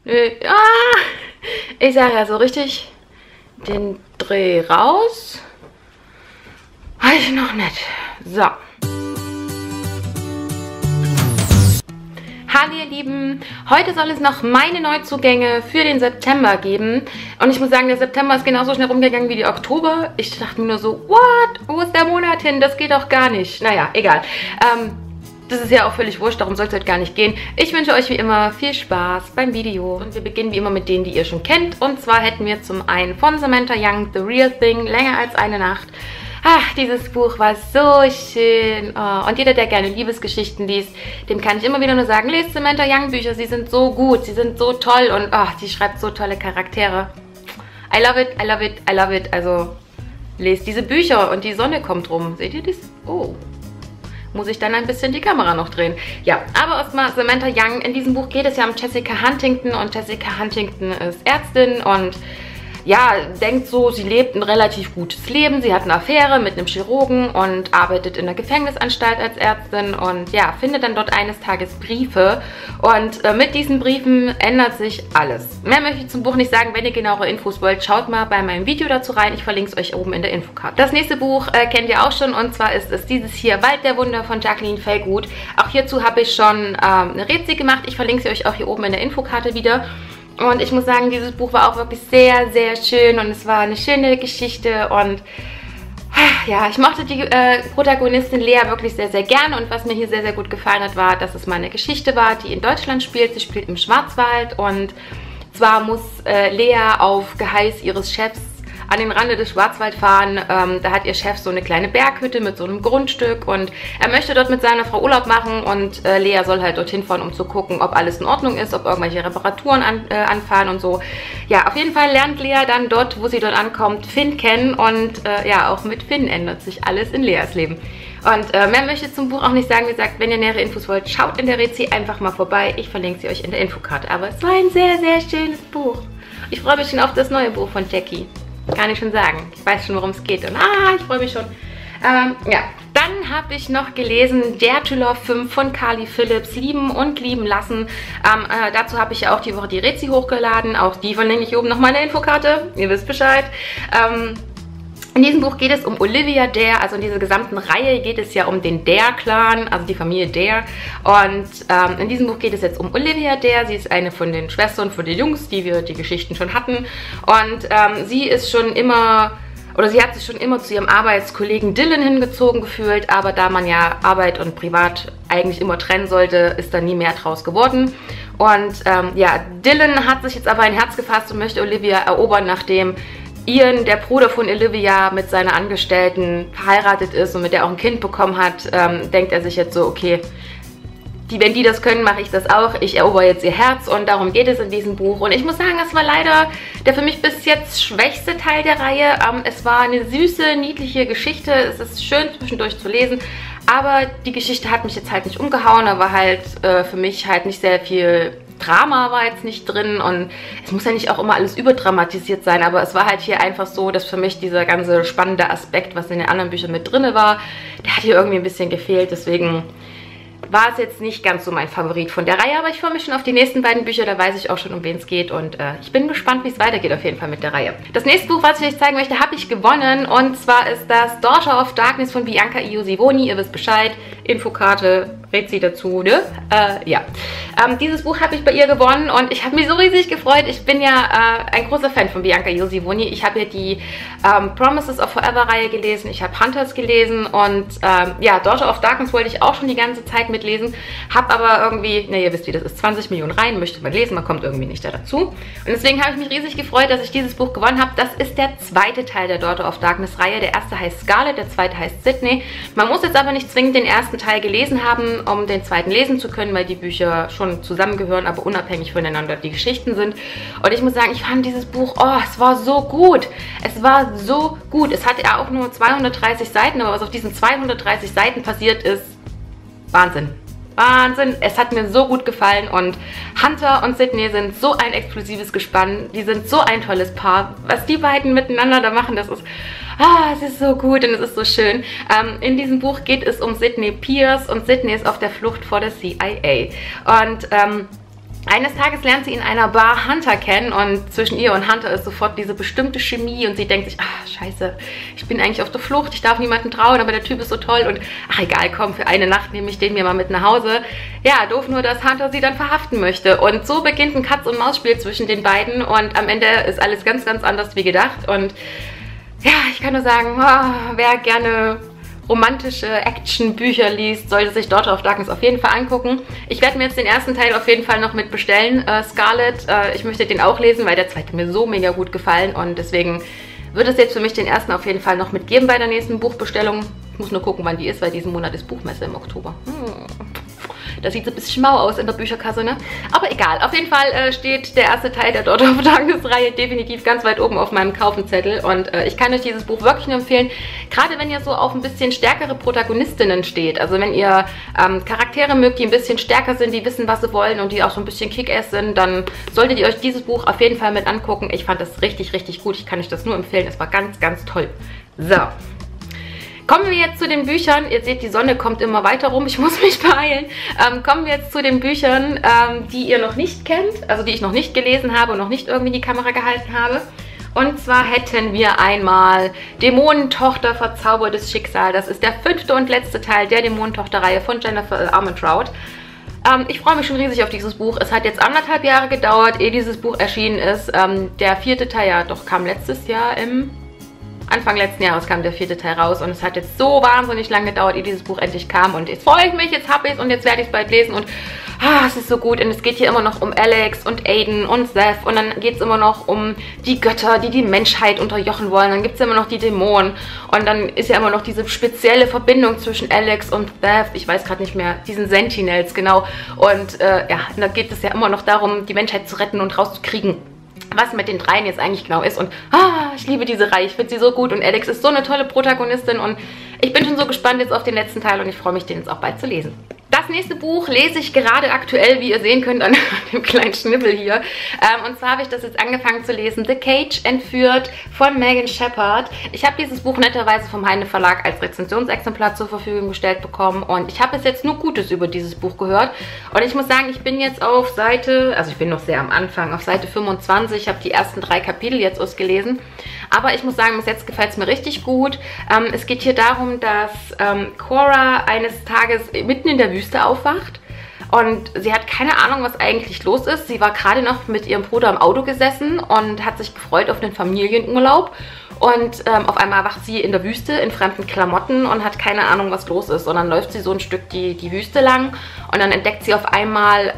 Nö. Ah! Ich sage ja so richtig den Dreh raus. Habe ich noch nicht. So. Hallo ihr Lieben, heute soll es noch meine Neuzugänge für den September geben und ich muss sagen, der September ist genauso schnell rumgegangen wie der Oktober. Ich dachte mir nur so, what? Wo ist der Monat hin? Das geht doch gar nicht. Naja, egal. Das ist ja auch völlig wurscht, darum soll es heute gar nicht gehen. Ich wünsche euch wie immer viel Spaß beim Video und wir beginnen wie immer mit denen, die ihr schon kennt. Und zwar hätten wir zum einen von Samantha Young The Real Thing, länger als eine Nacht. Ach, dieses Buch war so schön. Oh, und jeder, der gerne Liebesgeschichten liest, dem kann ich immer wieder nur sagen, lest Samantha Young Bücher, sie sind so gut, sie sind so toll und oh, die schreibt so tolle Charaktere. I love it, I love it, I love it. Also, lest diese Bücher und die Sonne kommt rum. Seht ihr das? Oh. Muss ich dann ein bisschen die Kamera noch drehen. Ja, aber erstmal Samantha Young. In diesem Buch geht es ja um Jessica Huntington und Jessica Huntington ist Ärztin und ja, denkt so, sie lebt ein relativ gutes Leben. Sie hat eine Affäre mit einem Chirurgen und arbeitet in der Gefängnisanstalt als Ärztin und ja, findet dann dort eines Tages Briefe und mit diesen Briefen ändert sich alles. Mehr möchte ich zum Buch nicht sagen. Wenn ihr genauere Infos wollt, schaut mal bei meinem Video dazu rein. Ich verlinke es euch oben in der Infokarte. Das nächste Buch kennt ihr auch schon und zwar ist es dieses hier, Wald der Wunder von Jacqueline Fellgood. Auch hierzu habe ich schon eine Rätsel gemacht. Ich verlinke sie euch auch hier oben in der Infokarte wieder. Und ich muss sagen, dieses Buch war auch wirklich sehr, sehr schön und es war eine schöne Geschichte und ja, ich mochte die Protagonistin Lea wirklich sehr, sehr gerne und was mir hier sehr, sehr gut gefallen hat, war, dass es mal eine Geschichte war, die in Deutschland spielt. Sie spielt im Schwarzwald und zwar muss Lea auf Geheiß ihres Chefs an den Rande des Schwarzwald fahren. Da hat ihr Chef so eine kleine Berghütte mit so einem Grundstück und er möchte dort mit seiner Frau Urlaub machen und Lea soll halt dorthin fahren, um zu gucken, ob alles in Ordnung ist, ob irgendwelche Reparaturen anfahren und so. Ja, auf jeden Fall lernt Lea dann dort, wo sie dort ankommt, Finn kennen und ja, auch mit Finn ändert sich alles in Leas Leben. Und mehr möchte ich zum Buch auch nicht sagen. Wie gesagt, wenn ihr nähere Infos wollt, schaut in der Rezi einfach mal vorbei. Ich verlinke sie euch in der Infokarte. Aber es war ein sehr, sehr schönes Buch. Ich freue mich schon auf das neue Buch von Jackie. Kann ich schon sagen. Ich weiß schon, worum es geht. Und ich freue mich schon. Ja, dann habe ich noch gelesen Dare to Love 5 von Carly Phillips. Lieben und lieben lassen. Dazu habe ich ja auch die Woche die Rezi hochgeladen. Auch die verlinke ich oben nochmal in der Infokarte. Ihr wisst Bescheid. In diesem Buch geht es um Olivia Dare, also in dieser gesamten Reihe geht es ja um den Dare-Clan, also die Familie Dare. Und in diesem Buch geht es jetzt um Olivia Dare. Sie ist eine von den Schwestern von den Jungs, die wir die Geschichten schon hatten. Und sie ist schon immer, oder sie hat sich schon immer zu ihrem Arbeitskollegen Dylan hingezogen gefühlt, aber da man ja Arbeit und Privat eigentlich immer trennen sollte, ist da nie mehr draus geworden. Und ja, Dylan hat sich jetzt aber ein Herz gefasst und möchte Olivia erobern, nachdem Ian, der Bruder von Olivia, mit seiner Angestellten verheiratet ist und mit der auch ein Kind bekommen hat, denkt er sich jetzt so, okay, wenn die das können, mache ich das auch. Ich erober jetzt ihr Herz und darum geht es in diesem Buch. Und ich muss sagen, das war leider der für mich bis jetzt schwächste Teil der Reihe. Es war eine süße, niedliche Geschichte. Es ist schön zwischendurch zu lesen. Aber die Geschichte hat mich jetzt halt nicht umgehauen. Da war halt für mich halt nicht sehr viel Drama war jetzt nicht drin und es muss ja nicht auch immer alles überdramatisiert sein, aber es war halt hier einfach so, dass für mich dieser ganze spannende Aspekt, was in den anderen Büchern mit drin war, der hat hier irgendwie ein bisschen gefehlt, deswegen war es jetzt nicht ganz so mein Favorit von der Reihe, aber ich freue mich schon auf die nächsten beiden Bücher, da weiß ich auch schon, um wen es geht und ich bin gespannt, wie es weitergeht auf jeden Fall mit der Reihe. Das nächste Buch, was ich euch zeigen möchte, habe ich gewonnen und zwar ist das Daughter of Darkness von Bianca Iosivoni, ihr wisst Bescheid, Infokarte, Rezi dazu, ne? Ja. Dieses Buch habe ich bei ihr gewonnen und ich habe mich so riesig gefreut. Ich bin ja ein großer Fan von Bianca Iosivoni. Ich habe ja die Promises of Forever Reihe gelesen, ich habe Hunters gelesen und ja, Daughter of Darkness wollte ich auch schon die ganze Zeit mitlesen, habe aber irgendwie, na ihr wisst wie das ist, 20 Millionen Reihen, möchte man lesen, man kommt irgendwie nicht da dazu. Und deswegen habe ich mich riesig gefreut, dass ich dieses Buch gewonnen habe. Das ist der zweite Teil der Daughter of Darkness Reihe. Der erste heißt Scarlet, der zweite heißt Sydney. Man muss jetzt aber nicht zwingend den ersten Teil gelesen haben, um den zweiten lesen zu können, weil die Bücher schon zusammengehören, aber unabhängig voneinander die Geschichten sind. Und ich muss sagen, ich fand dieses Buch, oh, es war so gut. Es war so gut. Es hatte ja auch nur 230 Seiten, aber was auf diesen 230 Seiten passiert ist, Wahnsinn. Wahnsinn, es hat mir so gut gefallen und Hunter und Sydney sind so ein explosives Gespann, die sind so ein tolles Paar. Was die beiden miteinander da machen, das ist, es ist so gut und es ist so schön. In diesem Buch geht es um Sydney Pierce und Sydney ist auf der Flucht vor der CIA. Und Eines Tages lernt sie in einer Bar Hunter kennen und zwischen ihr und Hunter ist sofort diese bestimmte Chemie und sie denkt sich, ach scheiße, ich bin eigentlich auf der Flucht, ich darf niemanden trauen, aber der Typ ist so toll und ach egal, komm, für eine Nacht nehme ich den mir mal mit nach Hause. Ja, doof nur, dass Hunter sie dann verhaften möchte und so beginnt ein Katz-und-Maus-Spiel zwischen den beiden und am Ende ist alles ganz, ganz anders wie gedacht und ja, ich kann nur sagen, oh, wer gerne romantische Action-Bücher liest, sollte sich Daughter of Darkness auf jeden Fall angucken. Ich werde mir jetzt den ersten Teil auf jeden Fall noch mit bestellen, Scarlet. Ich möchte den auch lesen, weil der zweite mir so mega gut gefallen und deswegen wird es jetzt für mich den ersten auf jeden Fall noch mitgeben bei der nächsten Buchbestellung. Ich muss nur gucken, wann die ist, weil diesen Monat ist Buchmesse im Oktober. Da sieht es ein bisschen mau aus in der Bücherkasse, ne? Aber egal. Auf jeden Fall steht der erste Teil der Daughter of Darkness-Reihe definitiv ganz weit oben auf meinem Kaufenzettel. Und ich kann euch dieses Buch wirklich nur empfehlen. Gerade wenn ihr so auf ein bisschen stärkere Protagonistinnen steht. Also wenn ihr Charaktere mögt, die ein bisschen stärker sind, die wissen, was sie wollen und die auch so ein bisschen Kick-Ass sind, dann solltet ihr euch dieses Buch auf jeden Fall mit angucken. Ich fand das richtig, richtig gut. Ich kann euch das nur empfehlen. Es war ganz, ganz toll. So. Kommen wir jetzt zu den Büchern. Ihr seht, die Sonne kommt immer weiter rum. Ich muss mich beeilen. Kommen wir jetzt zu den Büchern, die ihr noch nicht kennt. Also die ich noch nicht gelesen habe und noch nicht irgendwie in die Kamera gehalten habe. Und zwar hätten wir einmal Dämonentochter, verzaubertes Schicksal. Das ist der 5. und letzte Teil der Dämonentochter-Reihe von Jennifer Armentrout. Ich freue mich schon riesig auf dieses Buch. Es hat jetzt 1,5 Jahre gedauert, ehe dieses Buch erschienen ist. Der 4. Teil, ja doch, kam letztes Jahr Anfang letzten Jahres kam der 4. Teil raus und es hat jetzt so wahnsinnig lange gedauert, ehe dieses Buch endlich kam und jetzt freue ich mich, jetzt habe ich es und jetzt werde ich es bald lesen und es ist so gut und es geht hier immer noch um Alex und Aiden und Seth und dann geht es immer noch um die Götter, die die Menschheit unterjochen wollen, dann gibt es immer noch die Dämonen und dann ist ja immer noch diese spezielle Verbindung zwischen Alex und Seth, ich weiß gerade nicht mehr, diesen Sentinels, genau, und ja, da geht es ja immer noch darum, die Menschheit zu retten und rauszukriegen, was mit den dreien jetzt eigentlich genau ist. Und ich liebe diese Reihe, ich finde sie so gut und Alex ist so eine tolle Protagonistin und ich bin schon so gespannt jetzt auf den letzten Teil und ich freue mich, den jetzt auch bald zu lesen. Das nächste Buch lese ich gerade aktuell, wie ihr sehen könnt, an dem kleinen Schnibbel hier. Und zwar habe ich das jetzt angefangen zu lesen. The Cage, Entführt von Megan Shepherd. Ich habe dieses Buch netterweise vom Heine Verlag als Rezensionsexemplar zur Verfügung gestellt bekommen. Und ich habe bis jetzt nur Gutes über dieses Buch gehört. Und ich muss sagen, ich bin jetzt auf Seite, also ich bin noch sehr am Anfang, auf Seite 25. Ich habe die ersten 3 Kapitel jetzt ausgelesen. Aber ich muss sagen, bis jetzt gefällt es mir richtig gut. Es geht hier darum, dass Cora eines Tages mitten in der Wüste aufwacht und sie hat keine Ahnung, was eigentlich los ist. Sie war gerade noch mit ihrem Bruder im Auto gesessen und hat sich gefreut auf den Familienurlaub und auf einmal wacht sie in der Wüste in fremden Klamotten und hat keine Ahnung, was los ist. Und dann läuft sie so ein Stück die Wüste lang und dann entdeckt sie auf einmal,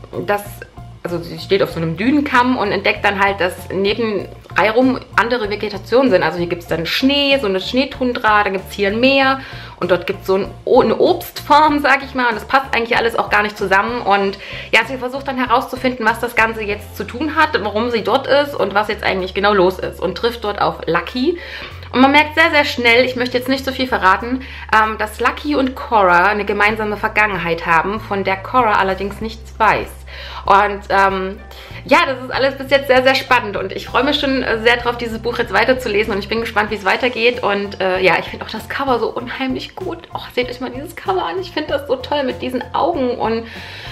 also sie steht auf so einem Dünenkamm und entdeckt dann halt, dass neben reihum andere Vegetation sind. Also hier gibt es dann Schnee, so eine Schneetundra, dann gibt es hier ein Meer und dort gibt es so eine Obstfarm, sag ich mal. Und das passt eigentlich alles auch gar nicht zusammen. Und ja, sie versucht dann herauszufinden, was das Ganze jetzt zu tun hat, warum sie dort ist und was jetzt eigentlich genau los ist. Und trifft dort auf Lucky. Und man merkt sehr, sehr schnell, ich möchte jetzt nicht so viel verraten, dass Lucky und Cora eine gemeinsame Vergangenheit haben, von der Cora allerdings nichts weiß. Und ja, das ist alles bis jetzt sehr, sehr spannend und ich freue mich schon sehr drauf, dieses Buch jetzt weiterzulesen und ich bin gespannt, wie es weitergeht und ja, ich finde auch das Cover so unheimlich gut. Oh, seht euch mal dieses Cover an, ich finde das so toll mit diesen Augen und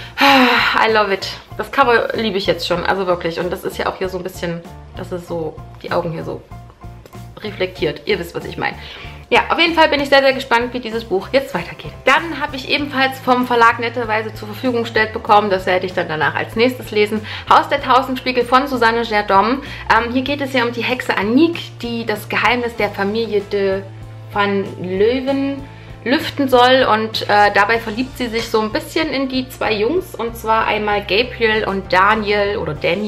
I love it. Das Cover liebe ich jetzt schon, also wirklich und das ist ja auch hier so ein bisschen, das ist so, die Augen hier so reflektiert. Ihr wisst, was ich meine. Ja, auf jeden Fall bin ich sehr, sehr gespannt, wie dieses Buch jetzt weitergeht. Dann habe ich ebenfalls vom Verlag netterweise zur Verfügung gestellt bekommen, das werde ich dann danach als nächstes lesen, Haus der Tausendspiegel von Susanne Gerdom. Hier geht es ja um die Hexe Aniek, die das Geheimnis der Familie de van Leeuwen lüften soll und dabei verliebt sie sich so ein bisschen in die 2 Jungs und zwar einmal Gabriel und Daniel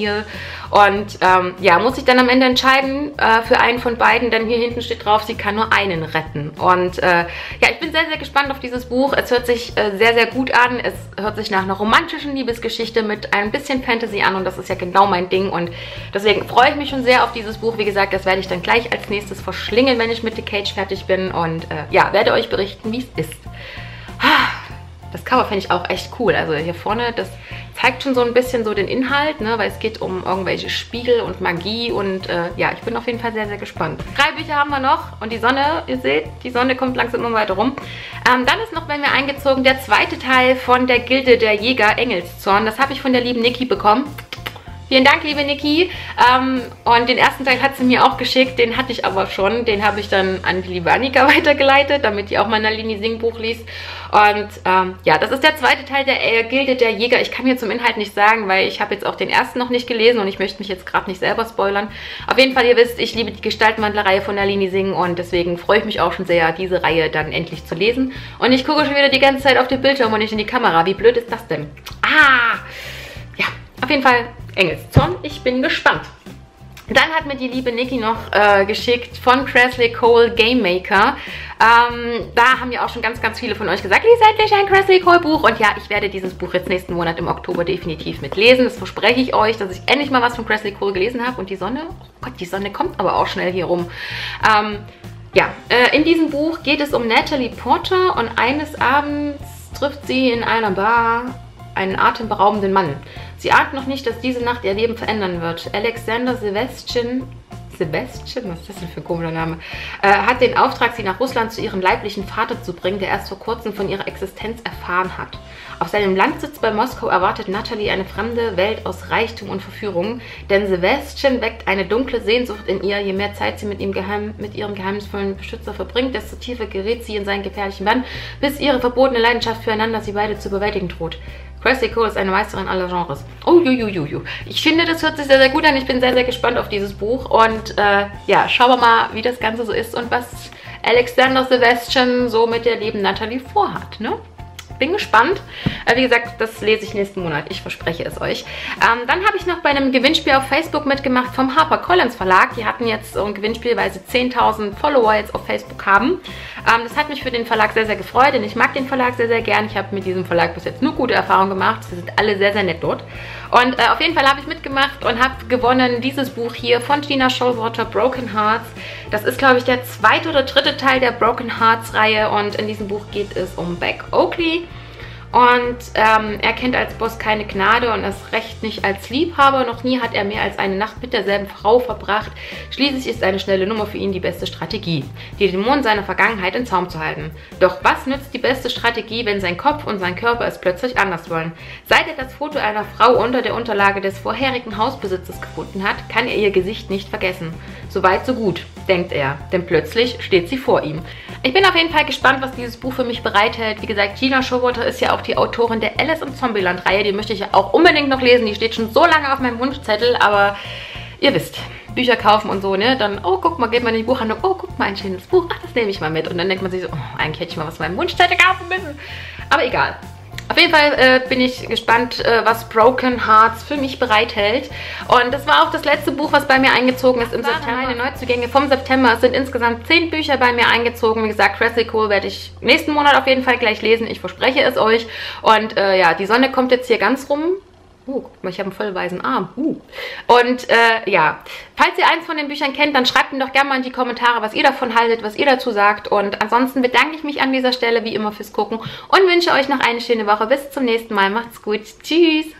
und ja, muss sich dann am Ende entscheiden für einen von beiden, denn hier hinten steht drauf, sie kann nur einen retten und ja, ich bin sehr, sehr gespannt auf dieses Buch. Es hört sich sehr, sehr gut an, es hört sich nach einer romantischen Liebesgeschichte mit ein bisschen Fantasy an und das ist ja genau mein Ding und deswegen freue ich mich schon sehr auf dieses Buch. Wie gesagt, das werde ich dann gleich als nächstes verschlingen, wenn ich mit The Cage fertig bin und ja, werde euch berichten, wie es ist. Das Cover finde ich auch echt cool. Also hier vorne, das zeigt schon so ein bisschen so den Inhalt, ne, weil es geht um irgendwelche Spiegel und Magie und ja, ich bin auf jeden Fall sehr, sehr gespannt. 3 Bücher haben wir noch und die Sonne, ihr seht, die Sonne kommt langsam immer weiter rum. Dann ist noch bei mir eingezogen der zweite Teil von der Gilde der Jäger Engelszorn. Das habe ich von der lieben Niki bekommen. Vielen Dank, liebe Niki. Und den ersten Teil hat sie mir auch geschickt, den hatte ich aber schon. Den habe ich dann an die liebe Annika weitergeleitet, damit die auch mein Nalini Singh Buch liest. Und ja, das ist der zweite Teil der Gilde der Jäger. Ich kann mir zum Inhalt nicht sagen, weil ich habe jetzt auch den ersten noch nicht gelesen und ich möchte mich jetzt gerade nicht selber spoilern. Auf jeden Fall, ihr wisst, ich liebe die Gestaltenwandler-Reihe von Nalini Singh und deswegen freue ich mich auch schon sehr, diese Reihe dann endlich zu lesen. Und ich gucke schon wieder die ganze Zeit auf den Bildschirm und nicht in die Kamera. Wie blöd ist das denn? Ja, auf jeden Fall Engelszorn. Ich bin gespannt. Dann hat mir die liebe Niki noch geschickt von Kresley Cole Game Maker. Da haben ja auch schon ganz, ganz viele von euch gesagt, lies endlich ein Kresley Cole Buch. Und ja, ich werde dieses Buch jetzt nächsten Monat im Oktober definitiv mitlesen. Das verspreche ich euch, dass ich endlich mal was von Kresley Cole gelesen habe. Und die Sonne, oh Gott, die Sonne kommt aber auch schnell hier rum. Ja, in diesem Buch geht es um Natalie Porter und eines Abends trifft sie in einer Bar einen atemberaubenden Mann. Sie ahnt noch nicht, dass diese Nacht ihr Leben verändern wird. Alexander Sebastian, was ist das denn für ein komischer Name, hat den Auftrag, sie nach Russland zu ihrem leiblichen Vater zu bringen, der erst vor kurzem von ihrer Existenz erfahren hat. Auf seinem Landsitz bei Moskau erwartet Natalie eine fremde Welt aus Reichtum und Verführung, denn Sebastian weckt eine dunkle Sehnsucht in ihr. Je mehr Zeit sie mit ihrem geheimnisvollen Beschützer verbringt, desto tiefer gerät sie in seinen gefährlichen Bann, bis ihre verbotene Leidenschaft füreinander sie beide zu überwältigen droht. Kresley Cole ist eine Meisterin aller Genres. Oh, jujujuju. Ich finde, das hört sich sehr, sehr gut an. Ich bin sehr, sehr gespannt auf dieses Buch. Und ja, schauen wir mal, wie das Ganze so ist und was Alexander Sebastian so mit der lieben Natalie vorhat, ne? Bin gespannt. Wie gesagt, das lese ich nächsten Monat. Ich verspreche es euch. Dann habe ich noch bei einem Gewinnspiel auf Facebook mitgemacht vom HarperCollins Verlag. Die hatten jetzt so ein Gewinnspiel, weil sie 10.000 Follower jetzt auf Facebook haben. Das hat mich für den Verlag sehr, sehr gefreut, denn ich mag den Verlag sehr, sehr gern. Ich habe mit diesem Verlag bis jetzt nur gute Erfahrungen gemacht. Sie sind alle sehr, sehr nett dort. Und auf jeden Fall habe ich mitgemacht und habe gewonnen dieses Buch hier von Gina Showalter, Broken Hearts. Das ist, glaube ich, der zweite oder dritte Teil der Broken Hearts Reihe und in diesem Buch geht es um Beck Oakley. Und er kennt als Boss keine Gnade und erst recht nicht als Liebhaber. Noch nie hat er mehr als eine Nacht mit derselben Frau verbracht. Schließlich ist eine schnelle Nummer für ihn die beste Strategie, die Dämonen seiner Vergangenheit in Zaum zu halten. Doch was nützt die beste Strategie, wenn sein Kopf und sein Körper es plötzlich anders wollen? Seit er das Foto einer Frau unter der Unterlage des vorherigen Hausbesitzers gefunden hat, kann er ihr Gesicht nicht vergessen. So weit, so gut, denkt er, denn plötzlich steht sie vor ihm. Ich bin auf jeden Fall gespannt, was dieses Buch für mich bereithält. Wie gesagt, Gina Showalter ist ja auch die Autorin der Alice im Zombieland-Reihe. Die möchte ich ja auch unbedingt noch lesen. Die steht schon so lange auf meinem Wunschzettel, aber ihr wisst, Bücher kaufen und so, ne? Dann, oh, guck mal, geht man in die Buchhandlung, oh, guck mal, ein schönes Buch, ach, das nehme ich mal mit. Und dann denkt man sich so, oh, eigentlich hätte ich mal was auf meinem Wunschzettel kaufen müssen. Aber egal. Auf jeden Fall bin ich gespannt, was Broken Hearts für mich bereithält. Und das war auch das letzte Buch, was bei mir eingezogen ist im September. Meine Neuzugänge vom September. Es sind insgesamt 10 Bücher bei mir eingezogen. Wie gesagt, Kresley Cole werde ich nächsten Monat auf jeden Fall gleich lesen. Ich verspreche es euch. Und ja, die Sonne kommt jetzt hier ganz rum. Guck mal, ich habe einen voll weißen Arm. Und ja, falls ihr eins von den Büchern kennt, dann schreibt mir doch gerne mal in die Kommentare, was ihr davon haltet, was ihr dazu sagt. Und ansonsten bedanke ich mich an dieser Stelle wie immer fürs Gucken und wünsche euch noch eine schöne Woche. Bis zum nächsten Mal. Macht's gut. Tschüss.